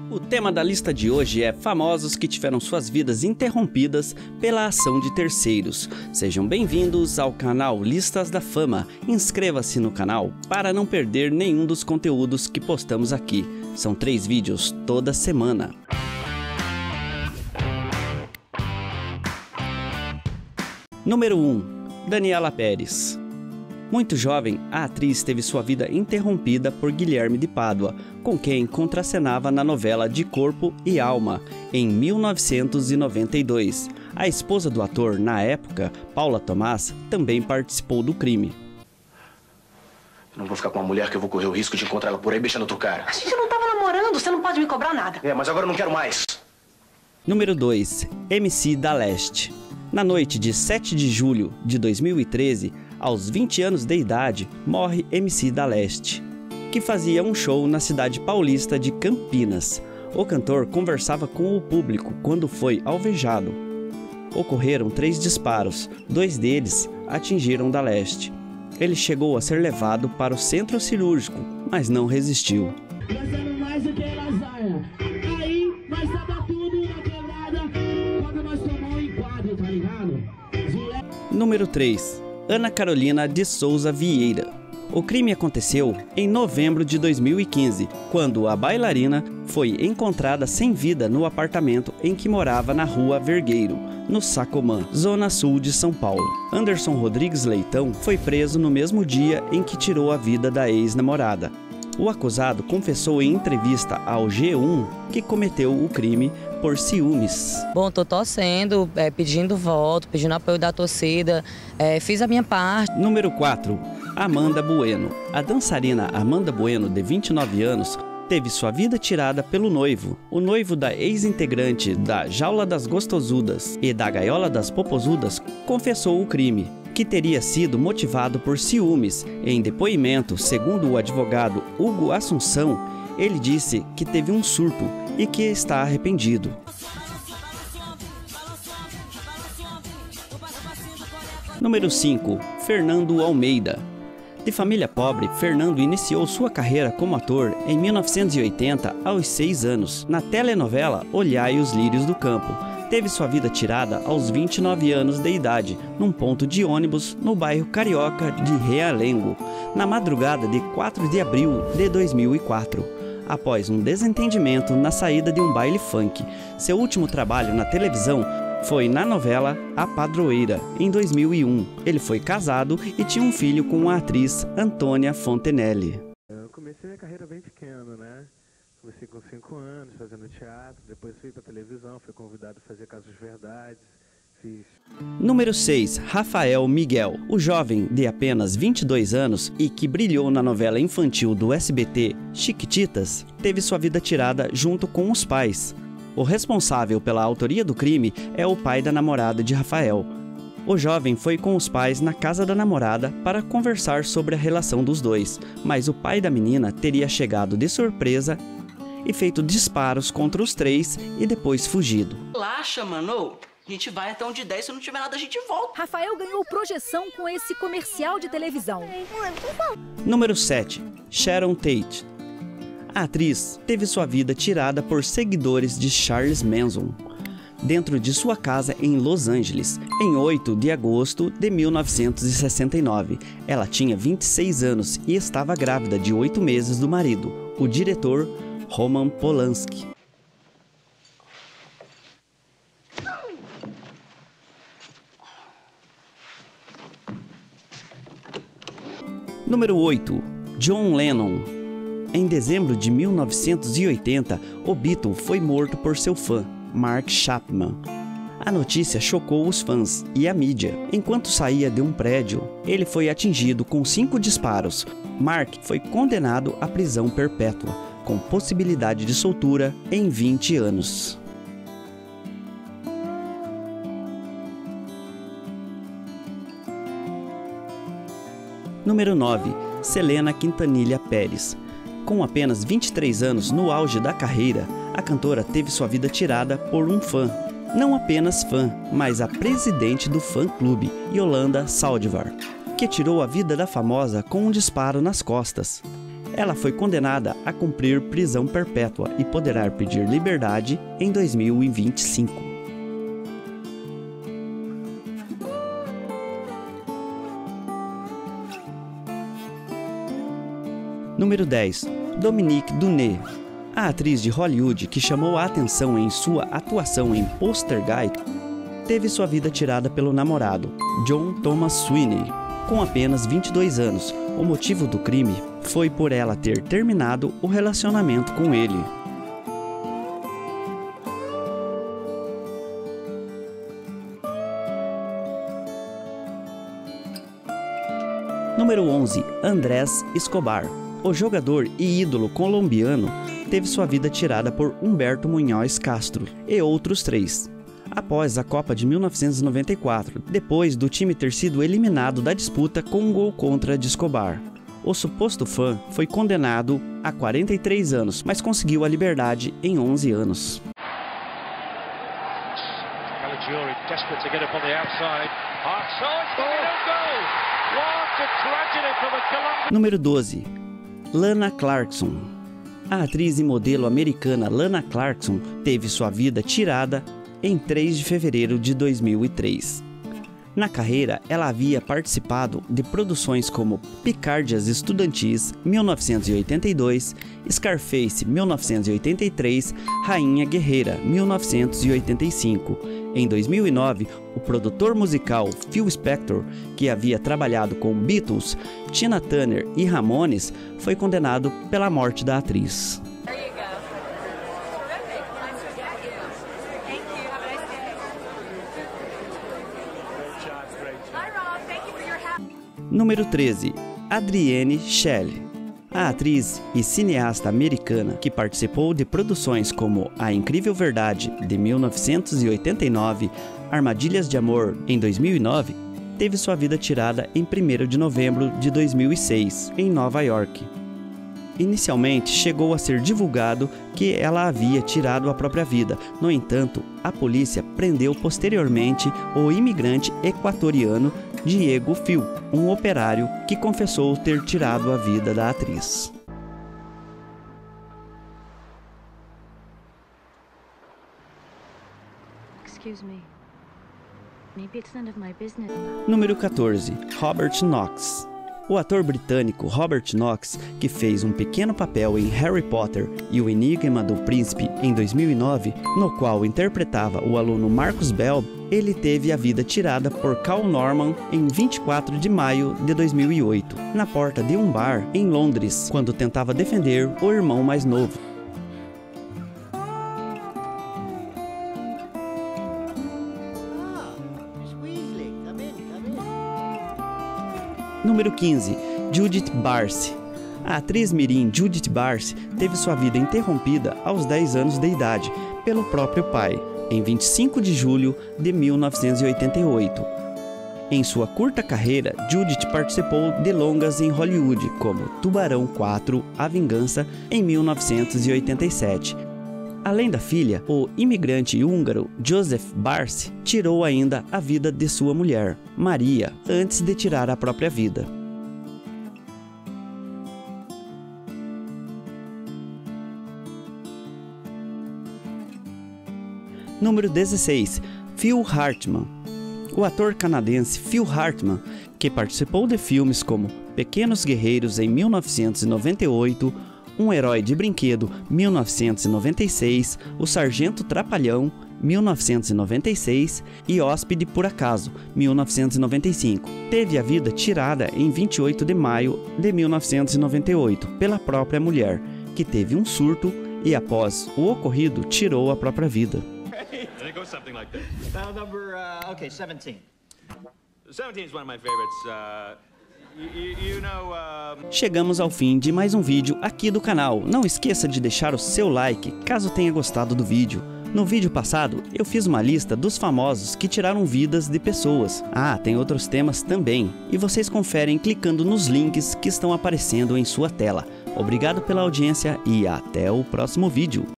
O tema da lista de hoje é famosos que tiveram suas vidas interrompidas pela ação de terceiros. Sejam bem-vindos ao canal Listas da Fama. Inscreva-se no canal para não perder nenhum dos conteúdos que postamos aqui. São 3 vídeos toda semana. Número 1. Daniela Pérez. Muito jovem, a atriz teve sua vida interrompida por Guilherme de Pádua, com quem contracenava na novela De Corpo e Alma, em 1992. A esposa do ator, na época, Paula Tomás, também participou do crime. Eu não vou ficar com uma mulher que eu vou correr o risco de encontrar ela por aí beijando outro cara. A gente não tava namorando, você não pode me cobrar nada. Mas agora eu não quero mais. Número 2. MC da Leste. Na noite de 7 de julho de 2013, aos 20 anos de idade, morre MC da Leste, que fazia um show na cidade paulista de Campinas. O cantor conversava com o público quando foi alvejado. Ocorreram 3 disparos, 2 deles atingiram da Leste. Ele chegou a ser levado para o centro cirúrgico, mas não resistiu. Número 3. Ana Carolina de Souza Vieira. O crime aconteceu em novembro de 2015, quando a bailarina foi encontrada sem vida no apartamento em que morava na Rua Vergueiro, no Sacomã, zona sul de São Paulo. Anderson Rodrigues Leitão foi preso no mesmo dia em que tirou a vida da ex-namorada. O acusado confessou em entrevista ao G1 que cometeu o crime por ciúmes. Bom, tô torcendo, pedindo voto, pedindo apoio da torcida, fiz a minha parte. Número 4. Amanda Bueno. A dançarina Amanda Bueno, de 29 anos, teve sua vida tirada pelo noivo. O noivo da ex-integrante da Jaula das Gostosudas e da Gaiola das Popozudas confessou o crime, que teria sido motivado por ciúmes. Em depoimento, segundo o advogado Hugo Assunção, ele disse que teve um surto e que está arrependido. Número 5. Fernando Almeida. De família pobre, Fernando iniciou sua carreira como ator em 1980, aos 6 anos, na telenovela Olhai os Lírios do Campo. Teve sua vida tirada aos 29 anos de idade, num ponto de ônibus no bairro carioca de Realengo, na madrugada de 4 de abril de 2004, após um desentendimento na saída de um baile funk. Seu último trabalho na televisão foi na novela A Padroeira, em 2001. Ele foi casado e tinha um filho com a atriz Antônia Fontenelle. Eu comecei minha carreira bem pequeno, né? Comecei com 5 anos fazendo teatro, depois fui para televisão, fui convidado a fazer Casos Verdades, fiz... Número 6. Rafael Miguel. O jovem de apenas 22 anos e que brilhou na novela infantil do SBT Chiquititas, teve sua vida tirada junto com os pais. O responsável pela autoria do crime é o pai da namorada de Rafael. O jovem foi com os pais na casa da namorada para conversar sobre a relação dos dois, mas o pai da menina teria chegado de surpresa e feito disparos contra os 3 e depois fugido. Relaxa, mano. A gente vai até onde der, se não tiver nada a gente volta. Rafael ganhou projeção com esse comercial de televisão. Número 7. Sharon Tate. A atriz teve sua vida tirada por seguidores de Charles Manson, dentro de sua casa em Los Angeles, em 8 de agosto de 1969. Ela tinha 26 anos e estava grávida de 8 meses do marido, o diretor Roman Polanski. Número 8. John Lennon. Em dezembro de 1980, o Beatle foi morto por seu fã, Mark Chapman. A notícia chocou os fãs e a mídia. Enquanto saía de um prédio, ele foi atingido com 5 disparos. Mark foi condenado à prisão perpétua, com possibilidade de soltura em 20 anos. Número 9. Selena Quintanilha Pérez. Com apenas 23 anos no auge da carreira, a cantora teve sua vida tirada por um fã. Não apenas fã, mas a presidente do fã-clube, Yolanda Saldivar, que tirou a vida da famosa com um disparo nas costas. Ela foi condenada a cumprir prisão perpétua e poderá pedir liberdade em 2025. Número 10. Dominique Dunne. A atriz de Hollywood que chamou a atenção em sua atuação em Poltergeist teve sua vida tirada pelo namorado, John Thomas Sweeney, com apenas 22 anos. O motivo do crime foi por ela ter terminado o relacionamento com ele. Número 11. Andrés Escobar. O jogador e ídolo colombiano teve sua vida tirada por Humberto Munhoz Castro e outros 3, após a Copa de 1994, depois do time ter sido eliminado da disputa com um gol contra de Escobar. O suposto fã foi condenado a 43 anos, mas conseguiu a liberdade em 11 anos. Número 12. Lana Clarkson. A atriz e modelo americana Lana Clarkson teve sua vida tirada em 3 de fevereiro de 2003. Na carreira, ela havia participado de produções como Picardias Estudantis, 1982, Scarface, 1983, Rainha Guerreira, 1985. Em 2009, o produtor musical Phil Spector, que havia trabalhado com Beatles, Tina Turner e Ramones, foi condenado pela morte da atriz. Número 13. Adrienne Schell. A atriz e cineasta americana que participou de produções como A Incrível Verdade, de 1989, Armadilhas de Amor, em 2009, teve sua vida tirada em 1º de novembro de 2006, em Nova York. Inicialmente, chegou a ser divulgado que ela havia tirado a própria vida. No entanto, a polícia prendeu posteriormente o imigrante equatoriano Diego Phil, um operário que confessou ter tirado a vida da atriz. Número 14. Robert Knox. O ator britânico Robert Knox, que fez um pequeno papel em Harry Potter e o Enigma do Príncipe em 2009, no qual interpretava o aluno Marcus Bell, ele teve a vida tirada por Cal Norman em 24 de maio de 2008, na porta de um bar em Londres, quando tentava defender o irmão mais novo. Número 15. Judith Barsi. A atriz mirim Judith Barsi teve sua vida interrompida aos 10 anos de idade pelo próprio pai, em 25 de julho de 1988. Em sua curta carreira, Judith participou de longas em Hollywood, como Tubarão 4, A Vingança, em 1987. Além da filha, o imigrante húngaro Joseph Barsi tirou ainda a vida de sua mulher, Maria, antes de tirar a própria vida. Número 16. Phil Hartman. O ator canadense Phil Hartman, que participou de filmes como Pequenos Guerreiros em 1998, Um Herói de Brinquedo, 1996, O Sargento Trapalhão, 1996 e Hóspede por Acaso, 1995. Teve a vida tirada em 28 de maio de 1998 pela própria mulher, que teve um surto e, após o ocorrido, tirou a própria vida. Okay, 17. 17 is one of my favorites. Chegamos ao fim de mais um vídeo aqui do canal. Não esqueça de deixar o seu like caso tenha gostado do vídeo. No vídeo passado, eu fiz uma lista dos famosos que tiraram vidas de pessoas. Ah, tem outros temas também. E vocês conferem clicando nos links que estão aparecendo em sua tela. Obrigado pela audiência e até o próximo vídeo.